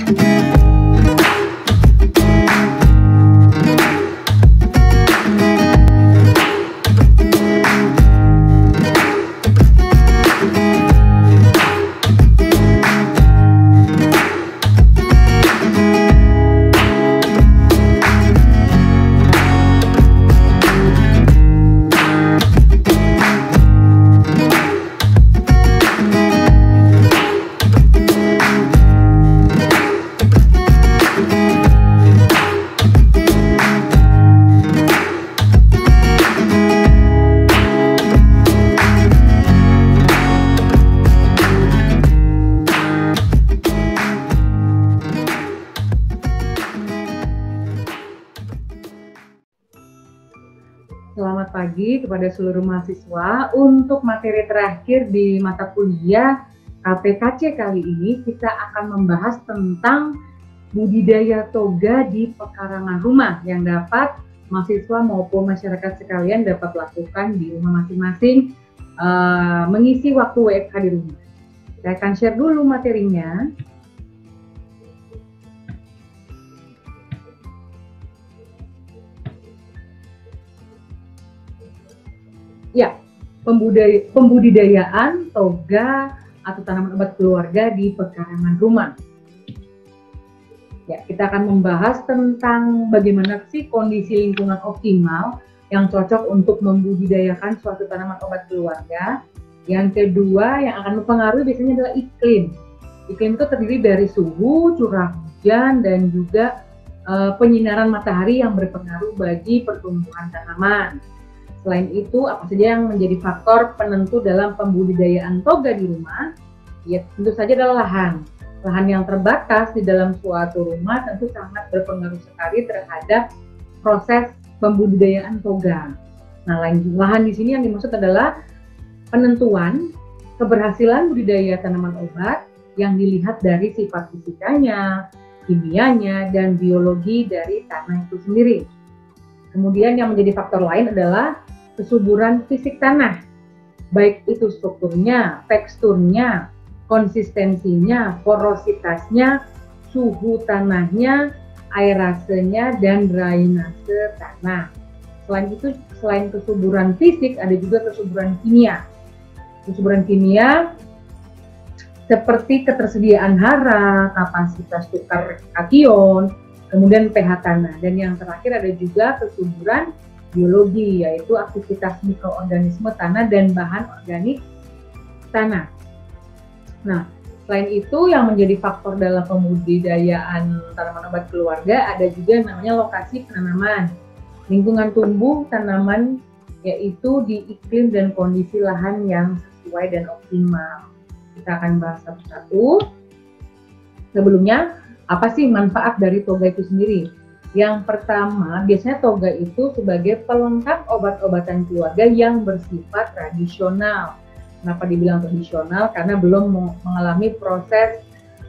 Selamat pagi kepada seluruh mahasiswa. Untuk materi terakhir di mata kuliah KPKC kali ini, kita akan membahas tentang budidaya toga di pekarangan rumah yang dapat mahasiswa maupun masyarakat sekalian dapat lakukan di rumah masing-masing mengisi waktu WFH di rumah. Saya akan share dulu materinya. Ya, pembudidayaan toga atau tanaman obat keluarga di pekarangan rumah. Ya, kita akan membahas tentang bagaimana sih kondisi lingkungan optimal yang cocok untuk membudidayakan suatu tanaman obat keluarga. Yang kedua yang akan mempengaruhi biasanya adalah iklim. Iklim itu terdiri dari suhu, curah hujan, dan juga penyinaran matahari yang berpengaruh bagi pertumbuhan tanaman. Selain itu, apa saja yang menjadi faktor penentu dalam pembudidayaan toga di rumah? Ya, tentu saja adalah lahan. Lahan yang terbatas di dalam suatu rumah tentu sangat berpengaruh sekali terhadap proses pembudidayaan toga. Nah, lahan di sini yang dimaksud adalah penentuan keberhasilan budidaya tanaman obat yang dilihat dari sifat fisikanya, kimianya, dan biologi dari tanah itu sendiri. Kemudian yang menjadi faktor lain adalah kesuburan fisik tanah, baik itu strukturnya, teksturnya, konsistensinya, porositasnya, suhu tanahnya, aerasenya, dan drainase tanah. Selain itu, selain kesuburan fisik, ada juga kesuburan kimia. Kesuburan kimia seperti ketersediaan hara, kapasitas tukar kation, kemudian pH tanah, dan yang terakhir ada juga kesuburan biologi, yaitu aktivitas mikroorganisme tanah dan bahan organik tanah. Nah, selain itu yang menjadi faktor dalam pembudidayaan tanaman obat keluarga ada juga yang namanya lokasi penanaman, lingkungan tumbuh tanaman, yaitu di iklim dan kondisi lahan yang sesuai dan optimal. Kita akan bahas satu-satu. Sebelumnya, apa sih manfaat dari toga itu sendiri? Yang pertama, biasanya toga itu sebagai pelengkap obat-obatan keluarga yang bersifat tradisional. Kenapa dibilang tradisional? Karena belum mengalami proses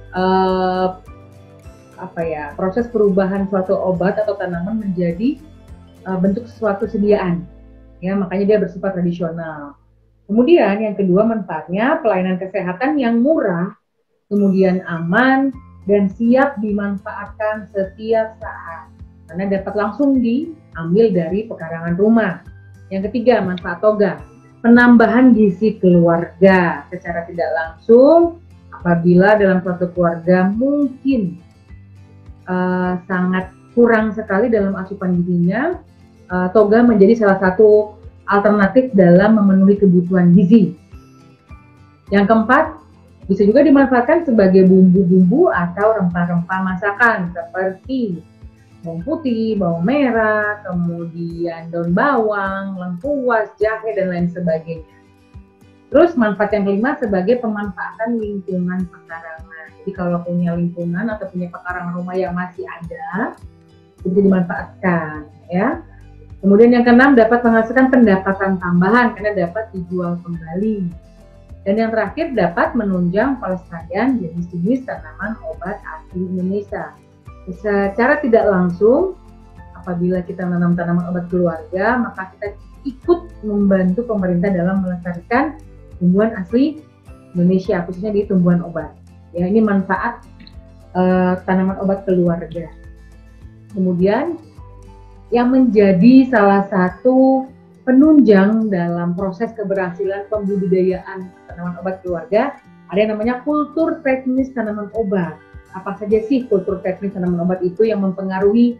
proses perubahan suatu obat atau tanaman menjadi bentuk suatu sediaan. Ya, makanya dia bersifat tradisional. Kemudian yang kedua manfaatnya pelayanan kesehatan yang murah, kemudian aman, dan siap dimanfaatkan setiap saat karena dapat langsung diambil dari pekarangan rumah. Yang ketiga, manfaat toga, penambahan gizi keluarga secara tidak langsung apabila dalam suatu keluarga mungkin sangat kurang sekali dalam asupan gizinya, toga menjadi salah satu alternatif dalam memenuhi kebutuhan gizi. Yang keempat, bisa juga dimanfaatkan sebagai bumbu-bumbu atau rempah-rempah masakan seperti bawang putih, bawang merah, kemudian daun bawang, lengkuas, jahe, dan lain sebagainya. Terus manfaat yang kelima sebagai pemanfaatan lingkungan pekarangan. Jadi kalau punya lingkungan atau punya pekarangan rumah yang masih ada, bisa dimanfaatkan, ya. Kemudian yang keenam, dapat menghasilkan pendapatan tambahan karena dapat dijual kembali. Dan yang terakhir, dapat menunjang pelestarian jenis-jenis tanaman obat asli Indonesia. Secara tidak langsung, apabila kita menanam tanaman obat keluarga, maka kita ikut membantu pemerintah dalam melestarikan tumbuhan asli Indonesia, khususnya di tumbuhan obat. Ya, ini manfaat tanaman obat keluarga. Kemudian yang menjadi salah satu penunjang dalam proses keberhasilan pembudidayaan tanaman obat keluarga ada yang namanya kultur teknis tanaman obat. Apa saja sih kultur teknis tanaman obat itu yang mempengaruhi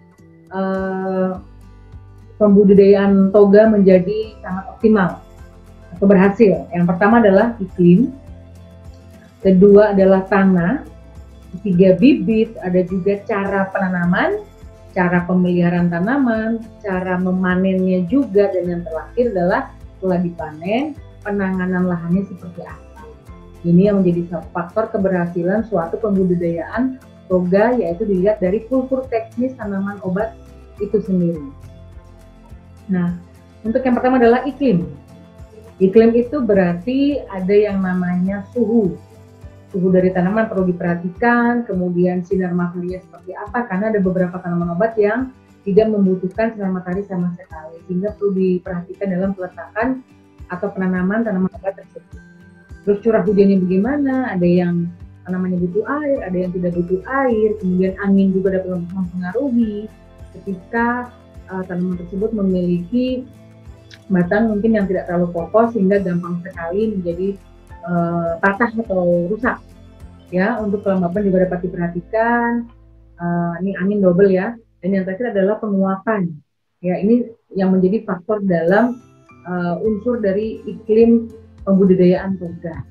pembudidayaan toga menjadi sangat optimal atau berhasil? Yang pertama adalah iklim, kedua adalah tanah, ketiga bibit, ada juga cara penanaman, cara pemeliharaan tanaman, cara memanennya juga, dan yang terakhir adalah setelah dipanen, penanganan lahannya seperti apa. Ini yang menjadi faktor keberhasilan suatu pembudidayaan toga, yaitu dilihat dari kultur teknis tanaman obat itu sendiri. Nah, untuk yang pertama adalah iklim. Iklim itu berarti ada yang namanya suhu. Suhu dari tanaman perlu diperhatikan, kemudian sinar mataharinya seperti apa, karena ada beberapa tanaman obat yang tidak membutuhkan sinar matahari sama sekali, sehingga perlu diperhatikan dalam peletakan atau penanaman tanaman obat tersebut. Terus curah hujannya bagaimana, ada yang tanamannya butuh air, ada yang tidak butuh air, kemudian angin juga dapat mempengaruhi ketika tanaman tersebut memiliki batang mungkin yang tidak terlalu kokoh sehingga gampang sekali menjadi patah atau rusak. Ya, untuk kelembapan juga dapat diperhatikan. Ini angin double ya. Dan yang terakhir adalah penguapan. Ya, ini yang menjadi faktor dalam unsur dari iklim pembudidayaan toga.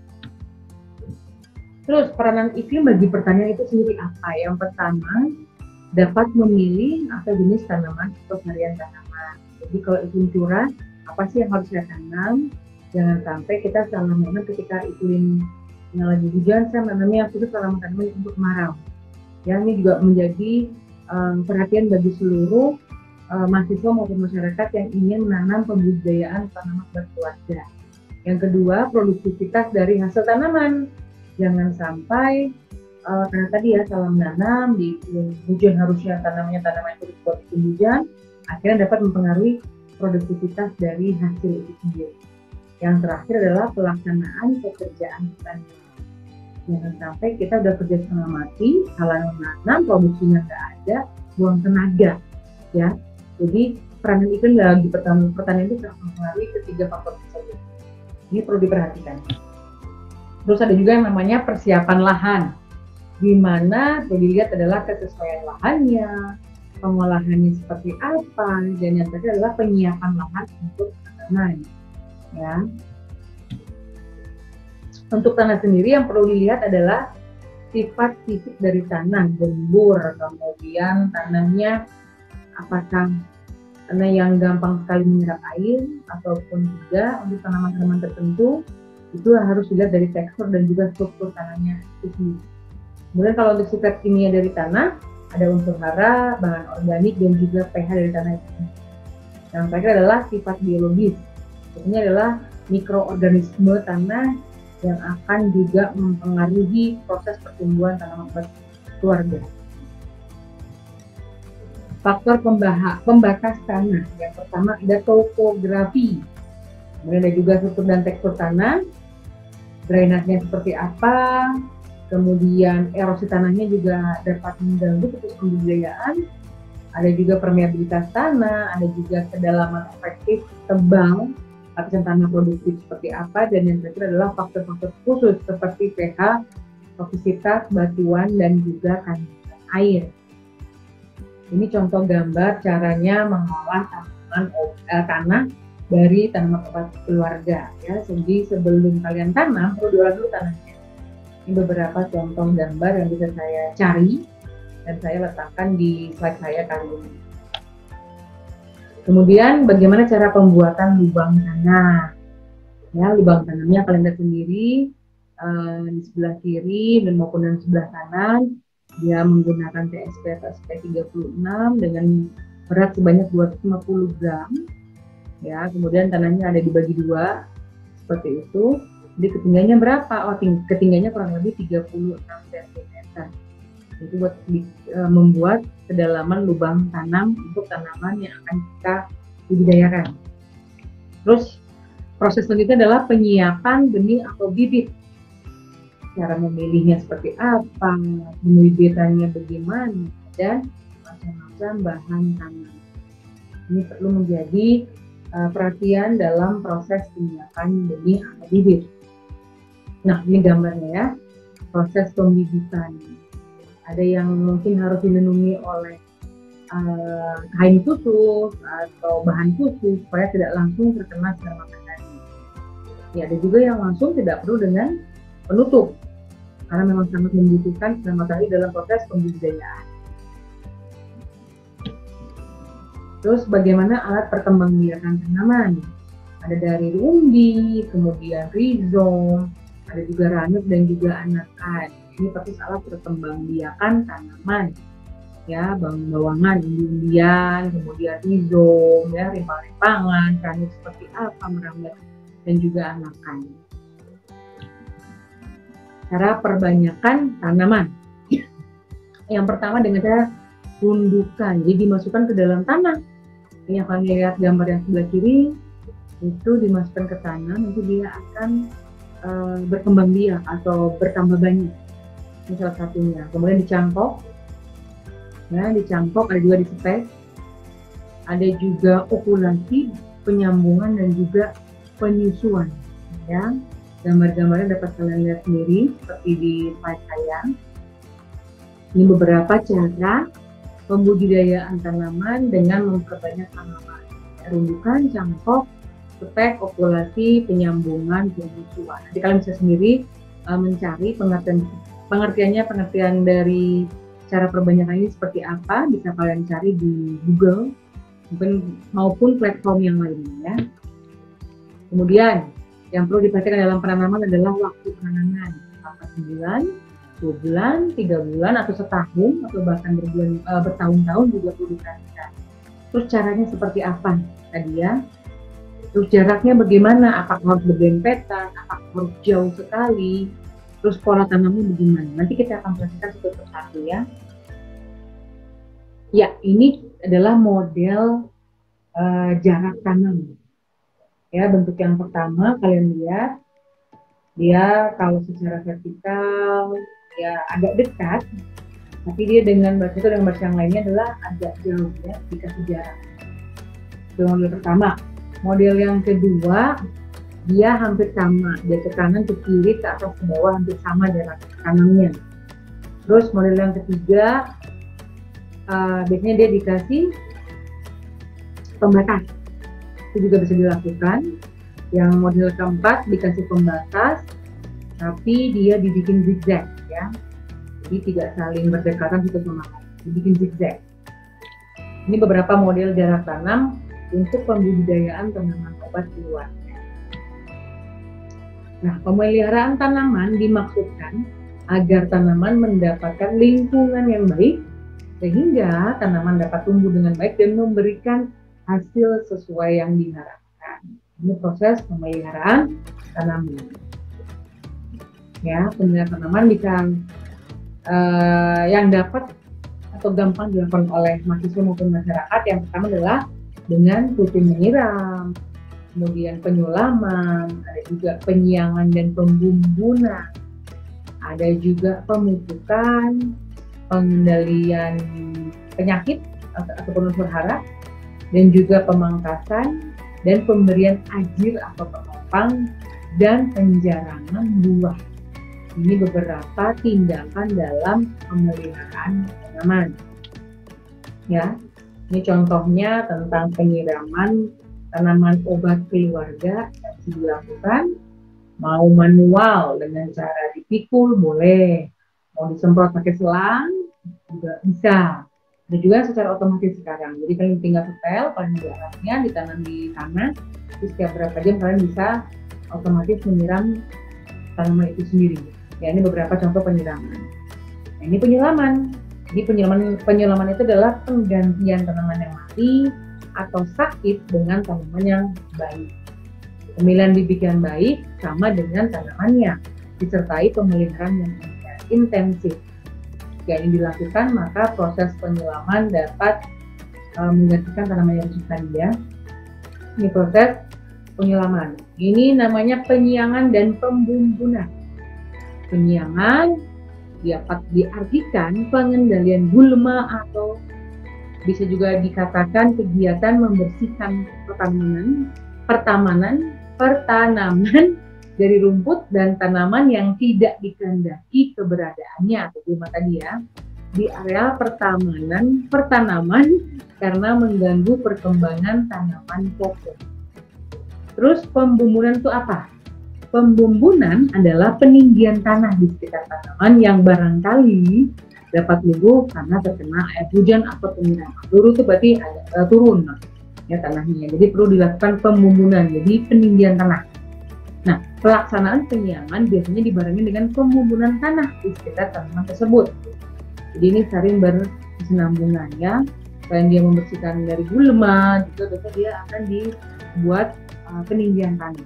Terus peranan iklim bagi pertanian itu sendiri apa? Yang pertama, dapat memilih atau jenis tanaman atau varian tanaman. Jadi kalau iklim curah, apa sih yang harus saya tanam? Jangan sampai kita salah menanam ketika iklim yang lagi hujan, saya menanamnya khusus tanaman-tanaman untuk kemarau. Ya, ini juga menjadi perhatian bagi seluruh mahasiswa maupun masyarakat yang ingin menanam pembudidayaan tanaman berkeluarga. Yang kedua, produktivitas dari hasil tanaman. Jangan sampai karena tadi ya salah menanam di hujan, harusnya tanaman itu buat hujan, akhirnya dapat mempengaruhi produktivitas dari hasil itu sendiri. Yang terakhir adalah pelaksanaan pekerjaan petani. Jangan sampai kita udah kerja setengah mati, salah menanam, produksinya nggak ada, buang tenaga, ya. Jadi peranan iklim dalam pertanian itu sangat mempengaruhi ketiga faktor tersebut. Ini perlu diperhatikan. Terus ada juga yang namanya persiapan lahan, di mana perlu dilihat adalah kesesuaian lahannya, pengolahannya seperti apa, dan yang terakhir adalah penyiapan lahan untuk tanaman. Ya. Untuk tanah sendiri yang perlu dilihat adalah sifat fisik dari tanah, gembur, kemudian tanahnya apakah tanah yang gampang sekali menyerap air ataupun tidak. Untuk tanaman-tanaman tertentu itu harus dilihat dari tekstur dan juga struktur tanahnya itu sendiri. Kemudian kalau untuk sifat kimia dari tanah, ada unsur hara, bahan organik, dan juga pH dari tanah itu. Yang terakhir adalah sifat biologis. Ini adalah mikroorganisme tanah yang akan juga mempengaruhi proses pertumbuhan tanaman keluarga. Faktor pembakas tanah. Yang pertama ada topografi. Kemudian ada juga struktur dan tekstur tanah, drainasnya seperti apa, kemudian erosi tanahnya juga dapat mengganggu proses pembudidayaan. Ada juga permeabilitas tanah, ada juga kedalaman efektif, tebal, lapisan tanah produktif seperti apa, dan yang terakhir adalah faktor-faktor khusus seperti pH, toksisitas, batuan, dan juga kandungan air. Ini contoh gambar caranya mengolah tanah dari tanaman obat keluarga. Ya, jadi sebelum kalian tanam perlu diolah dulu tanahnya. Ini beberapa contoh gambar yang bisa saya cari dan saya letakkan di slide saya kali ini. Kemudian bagaimana cara pembuatan lubang tanah? Ya, lubang tanamnya kalian lihat sendiri di sebelah kiri dan maupun di sebelah kanan. Dia menggunakan TSP atau SP36 dengan berat sebanyak 250 gram. Ya, kemudian tanahnya ada dibagi dua seperti itu. Jadi ketinggiannya berapa? Oh, ketinggiannya kurang lebih 36 cm. Itu buat membuat kedalaman lubang tanam untuk tanaman yang akan kita budidayakan. Terus proses selanjutnya adalah penyiapan benih atau bibit. cara memilihnya seperti apa, pembibitannya bagaimana, dan macam-macam bahan tanam. Ini perlu menjadi perhatian dalam proses penyiapan benih atau bibit. Nah, ini gambarnya ya, proses pembibitan. Ada yang mungkin harus dilindungi oleh kain khusus atau bahan khusus supaya tidak langsung terkena sinar matahari. Ya, ada juga yang langsung tidak perlu dengan penutup karena memang sangat membutuhkan sinar matahari dalam proses pembudidayaan. Terus bagaimana alat perkembangbiakan tanaman? Ada dari umbi, kemudian rizom, ada juga ranut dan juga anakan. Ini persis alat perkembangbiakan tanaman. Ya, bawangan, umbi-umbian, kemudian rizom, ya, rimpang-rimpangan, ranut seperti apa, merambat, dan juga anakan. Cara perbanyakan tanaman. Yang pertama dengan cara gundukan, jadi dimasukkan ke dalam tanah. Ini akan lihat gambar yang sebelah kiri, itu dimasukkan ke tanah, nanti dia akan berkembang biak atau bertambah banyak. Ini salah satunya. Kemudian dicangkok, ya, dicangkok, ada juga disepek, ada juga okulasi, penyambungan dan juga penyusuan. Ya, gambar-gambarnya dapat kalian lihat sendiri seperti di slide saya. Ini beberapa cara pembudidayaan tanaman dengan memperbanyak tanaman. Rundukan, cangkok, sepek, okulasi, penyambungan, penyusuan. Nanti kalian bisa sendiri mencari pengertian dari cara perbanyakan ini seperti apa. Bisa kalian cari di Google maupun platform yang lainnya ya. Kemudian yang perlu diperhatikan dalam penanaman adalah waktu penanaman, apakah 9, 2 bulan, 3 bulan, atau setahun, atau bahkan bertahun-tahun juga perlu diperhatikan. Terus caranya seperti apa tadi ya? Terus jaraknya bagaimana? Apakah harus berdempetan? Apakah harus jauh sekali? Terus pola tanamnya bagaimana? Nanti kita akan perhatikan satu persatu ya. Ya, ini adalah model jarak tanam. Ya, bentuk yang pertama kalian lihat, dia kalau secara vertikal ya agak dekat, tapi dia dengan baris itu dengan baris yang lainnya adalah agak jauh ya, dikasih jarak. Itu model pertama. Model yang kedua, dia hampir sama, dia ke kanan, ke kiri, ke atas, ke bawah hampir sama jarak tanamnya. Terus model yang ketiga, biasanya dia dikasih pembatas, itu juga bisa dilakukan. Yang model keempat dikasih pembatas, tapi dia dibikin zigzag ya, jadi tidak saling berdekatan satu sama lain, dibikin zigzag. Ini beberapa model jarak tanam untuk pembudidayaan tanaman obat keluarga. Nah, pemeliharaan tanaman dimaksudkan agar tanaman mendapatkan lingkungan yang baik sehingga tanaman dapat tumbuh dengan baik dan memberikan hasil sesuai yang diharapkan. Ini proses pemeliharaan tanaman. Ya, pemeliharaan tanaman bisa yang dapat atau gampang dilakukan oleh mahasiswa maupun masyarakat. Yang pertama adalah dengan rutin menyiram, kemudian penyulaman, ada juga penyiangan dan pembumbunan, ada juga pemupukan, pengendalian penyakit ataupun unsur hara, dan juga pemangkasan dan pemberian ajir atau penopang dan penjarangan buah. Ini beberapa tindakan dalam pemeliharaan tanaman. Ya, ini contohnya tentang penyiraman tanaman obat keluarga yang bisa dilakukan. Mau manual dengan cara dipikul boleh, mau disemprot pakai selang juga bisa. Ada juga secara otomatis sekarang. Jadi kalian tinggal setel, kalian jaraknya ditanam di tanah, terus setiap berapa jam kalian bisa otomatis menyiram tanaman itu sendiri. Ya, ini beberapa contoh penyiraman. Nah, ini penyulaman. Jadi penyulaman itu adalah penggantian tanaman yang mati atau sakit dengan tanaman yang baik. Pemilihan bibit yang baik sama dengan tanamannya, disertai pemeliharaan yang intensif. Jika ini dilakukan, maka proses penyulaman dapat menggantikan tanaman yang rusak tadi ya. Ini proses penyulaman. Ini namanya penyiangan dan pembumbunan. Penyiangan dapat diartikan pengendalian gulma atau bisa juga dikatakan kegiatan membersihkan pertanaman dari rumput dan tanaman yang tidak dikehendaki keberadaannya atau gulma tadi ya di area pertanaman karena mengganggu perkembangan tanaman pokok. Terus pembumbunan itu apa? Pembumbunan adalah peninggian tanah di sekitar tanaman yang barangkali dapat luguh karena terkena air hujan atau penyiraman. Luruh itu berarti ada turun ya tanahnya. Jadi perlu dilakukan pembumbunan, jadi peninggian tanah. Nah, pelaksanaan penyiaman biasanya dibarengi dengan pembumbunan tanah di sekitar tanaman tersebut. Jadi ini saling berkesinambungan ya. Selain dia membersihkan dari gulma, juga biasanya dia akan dibuat peninggian tanah.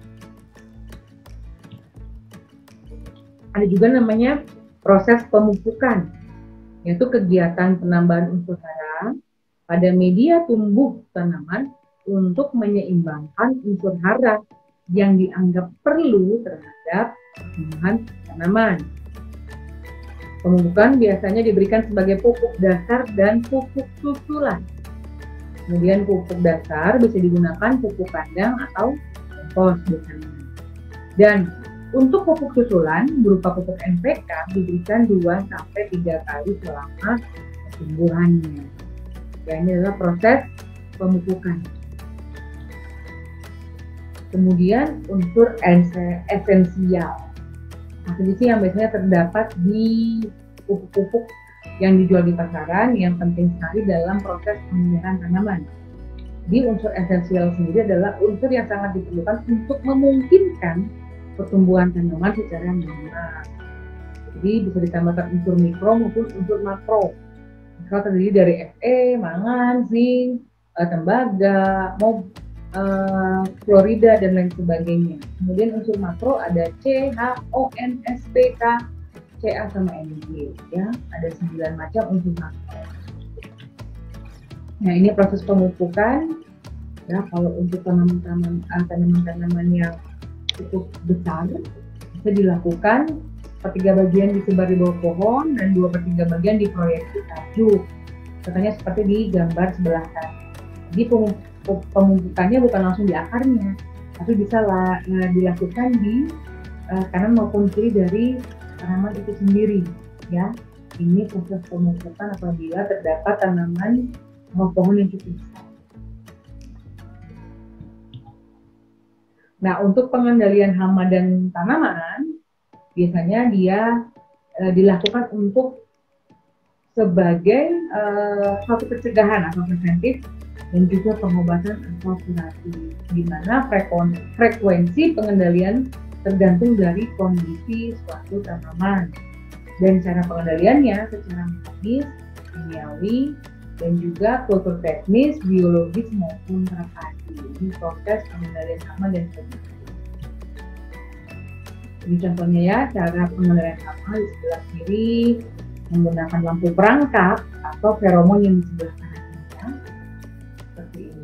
Ada juga namanya proses pemupukan, yaitu kegiatan penambahan unsur hara pada media tumbuh tanaman untuk menyeimbangkan unsur hara yang dianggap perlu terhadap pertumbuhan tanaman. Pemupukan biasanya diberikan sebagai pupuk dasar dan pupuk susulan. Kemudian pupuk dasar bisa digunakan pupuk kandang atau kompos biasanya. Dan untuk pupuk susulan berupa pupuk NPK diberikan 2-3 kali selama pertumbuhannya. Ya, ini adalah proses pemupukan. Kemudian unsur esensial. Esensi yang biasanya terdapat di pupuk-pupuk yang dijual di pasaran yang penting sekali dalam proses pemeliharaan tanaman. Di unsur esensial sendiri adalah unsur yang sangat diperlukan untuk memungkinkan pertumbuhan tanaman secara normal. Jadi bisa ditambahkan unsur mikro maupun unsur makro. Mikro terdiri dari Fe, mangan, zinc, tembaga, fluorida dan lain sebagainya. Kemudian unsur makro ada C, H, O, N, S, P, K, Ca sama Mg. Ya, ada 9 macam unsur makro. Nah, ini proses pemupukan. Ya, kalau untuk tanaman-tanaman yang cukup besar bisa dilakukan 1/3 bagian disebar di bawah pohon dan 2/3 bagian diproyeksi tajuk. Katanya seperti di gambar sebelah kanan. Jadi pemupukannya bukan langsung di akarnya, tapi bisa dilakukan di kanan maupun kiri dari tanaman itu sendiri. Ya, ini proses pemupukan apabila terdapat tanaman atau pohon yang cukup besar. Nah, untuk pengendalian hama dan tanaman, biasanya dia dilakukan untuk sebagai suatu pencegahan atau preventif dan juga pengobatan atau kuratif, di mana frekuensi pengendalian tergantung dari kondisi suatu tanaman dan cara pengendaliannya secara mekanis, kimiawi, dan juga kultur teknis, biologis maupun terpadu. Ini proses pengendalian hama dan preventif. Ini contohnya ya, cara pengendalian hama di sebelah kiri menggunakan lampu perangkap atau feromon yang di sebelah kanannya, seperti ini.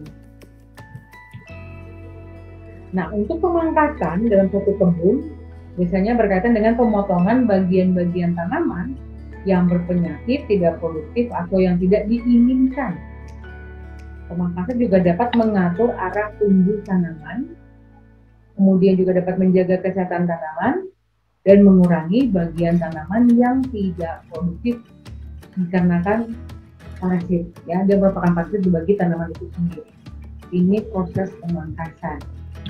Nah, untuk pemangkasan dalam suatu kebun biasanya berkaitan dengan pemotongan bagian-bagian tanaman yang berpenyakit, tidak produktif, atau yang tidak diinginkan. Pemangkasan juga dapat mengatur arah tumbuh tanaman, kemudian juga dapat menjaga kesehatan tanaman, dan mengurangi bagian tanaman yang tidak produktif dikarenakan parasit. Ya, dia merupakan parasit dibagi tanaman itu sendiri. Ini proses pemangkasan.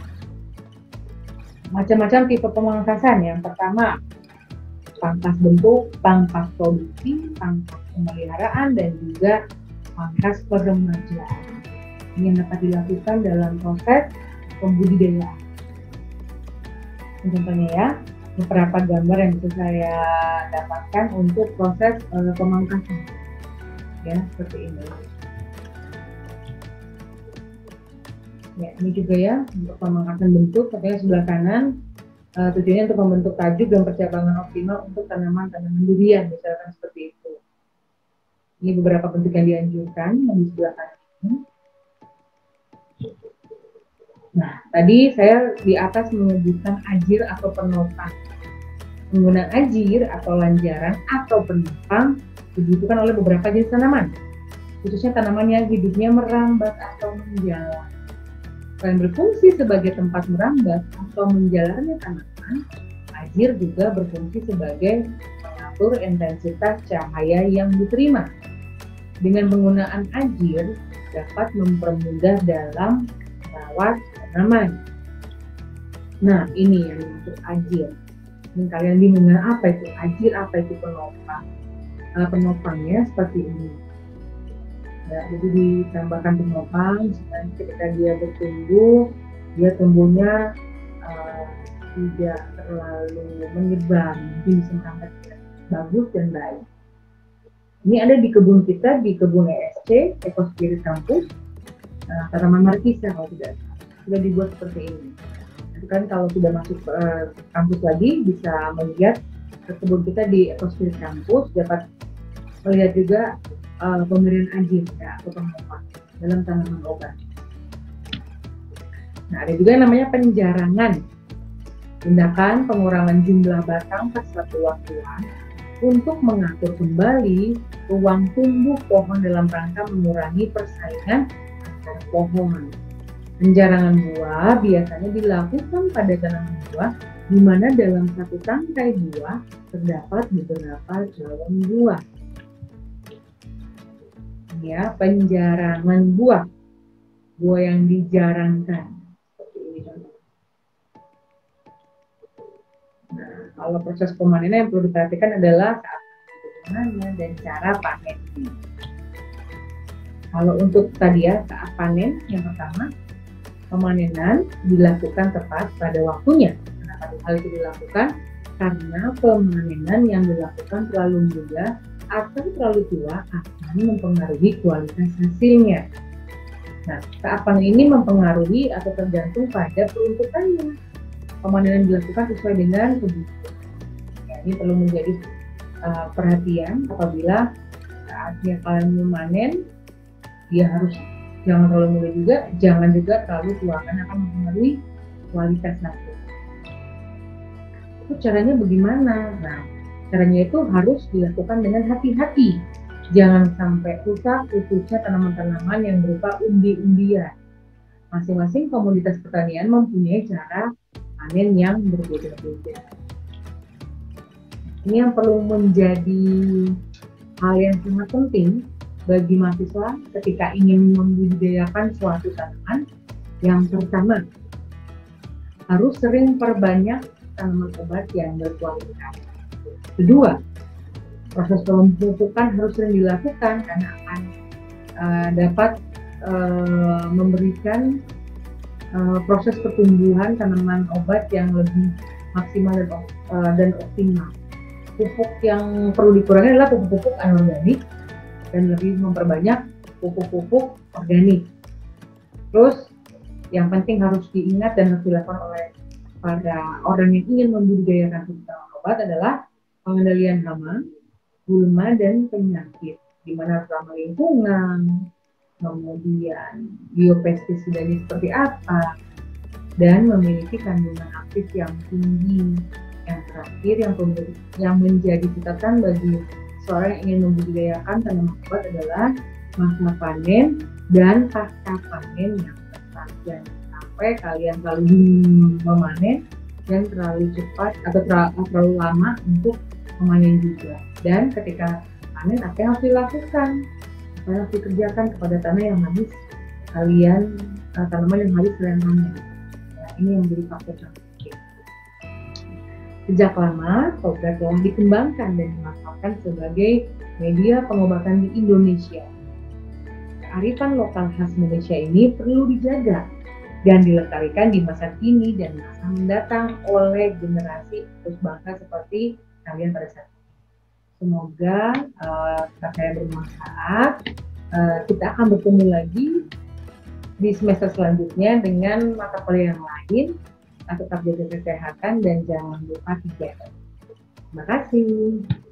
Macam-macam tipe pemangkasan. Yang pertama, pangkas bentuk, pangkas produksi, pangkas pemeliharaan, dan juga pangkas peremajaan. Ini yang dapat dilakukan dalam proses pembudidayaan. Contohnya ya, beberapa gambar yang bisa saya dapatkan untuk proses pemangkasan. Ya, seperti ini. Ya, ini juga ya untuk pemangkasan bentuk, katanya sebelah kanan. Tujuannya untuk membentuk tajuk dan percabangan optimal untuk tanaman-tanaman durian, misalkan seperti itu. Ini beberapa bentuk yang dianjurkan yang di sebelah kanan ini. Nah, tadi saya di atas menyebutkan ajir atau penotan. Penggunaan ajir atau lanjaran atau penopang dibutuhkan oleh beberapa jenis tanaman, khususnya tanaman yang hidupnya merambat atau menjalar. Selain berfungsi sebagai tempat merambat atau menjalarnya tanaman, ajir juga berfungsi sebagai mengatur intensitas cahaya yang diterima. Dengan penggunaan ajir dapat mempermudah dalam merawat tanaman. Nah, ini yang dimaksud ajir. Mungkin kalian bingung apa itu ajir, apa itu penopang. Penopangnya seperti ini. Ya, jadi ditambahkan penopang, dan ketika dia bertumbuh, dia tumbuhnya tidak terlalu menyebar, mungkin bisa merambat bagus dan baik. Ini ada di kebun kita, di kebun ESC, Ecospirit Campus, tanaman markisa kalau tidak sudah dibuat seperti ini. Kan kalau sudah masuk kampus lagi bisa melihat kebun kita di Ecospirit Campus, dapat melihat juga pemberian ajir ya, atau penopang dalam tanaman obat. Nah, ada juga yang namanya penjarangan, tindakan pengurangan jumlah batang pas suatu waktuan untuk mengatur kembali ruang tumbuh pohon dalam rangka mengurangi persaingan antar pohon. Penjarangan buah biasanya dilakukan pada tanaman buah di mana dalam satu tangkai buah terdapat beberapa daun buah. Ya, penjarangan buah yang dijarangkan. Seperti ini. Nah, kalau proses pemanenan yang perlu diperhatikan adalah saat penggunaannya dan cara panennya. Kalau untuk tadi ya, saat panen yang pertama, pemanenan dilakukan tepat pada waktunya. Kenapa hal itu dilakukan? Karena pemanenan yang dilakukan terlalu muda atau terlalu tua akan mempengaruhi kualitas hasilnya. Nah, saat panen ini mempengaruhi atau tergantung pada peruntukannya. Pemanenan dilakukan sesuai dengan kebutuhan. Ya, ini perlu menjadi perhatian apabila saatnya kalian memanen, dia harus jangan terlalu muda juga, jangan juga terlalu tua karena akan mempengaruhi kualitas hasil. Itu caranya bagaimana? Nah, caranya itu harus dilakukan dengan hati-hati. Jangan sampai rusak, khususnya tanaman-tanaman yang berupa umbi-umbian. Masing-masing komoditas pertanian mempunyai cara panen yang berbeda-beda. Ini yang perlu menjadi hal yang sangat penting bagi mahasiswa ketika ingin membudidayakan suatu tanaman. Yang pertama, harus sering perbanyak tanaman obat yang berkualitas. Kedua, proses pemupukan harus sering dilakukan karena akan dapat memberikan proses pertumbuhan tanaman obat yang lebih maksimal dan optimal. Pupuk yang perlu dikurangi adalah pupuk-pupuk anorganik dan lebih memperbanyak pupuk-pupuk organik. Terus yang penting harus diingat dan harus dilakukan oleh pada orang yang ingin membudidayakan tanaman obat adalah pengendalian hama, gulma, dan penyakit, di mana ramah lingkungan, kemudian biopestisidanya seperti apa, dan memiliki kandungan aktif yang tinggi. Yang terakhir yang menjadi catatan bagi seorang yang ingin membudidayakan tanaman obat adalah masa panen dan pasca panen yang tepat. Jangan sampai kalian terlalu memanen dan terlalu cepat atau terlalu lama untuk memanen juga. Dan ketika panen, apa yang harus dilakukan? Apa yang harus dikerjakan kepada tanah yang habis tanaman yang habis kalian panen. Ya, ini yang menjadi faktor yang penting. Sejak lama, toga telah dikembangkan dan dimanfaatkan sebagai media pengobatan di Indonesia. Kearifan lokal khas Indonesia ini perlu dijaga dan dilestarikan di masa kini dan masa mendatang oleh generasi terus bangsa seperti kalian pada saat ini. Semoga saya bermanfaat. Kita akan bertemu lagi di semester selanjutnya dengan mata kuliah yang lain. Tetap jaga kesehatan dan jangan lupa 3M. Terima kasih.